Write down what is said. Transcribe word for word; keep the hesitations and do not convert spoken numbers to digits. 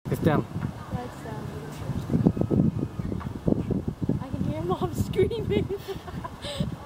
It's down. That's down. I can hear Mom screaming.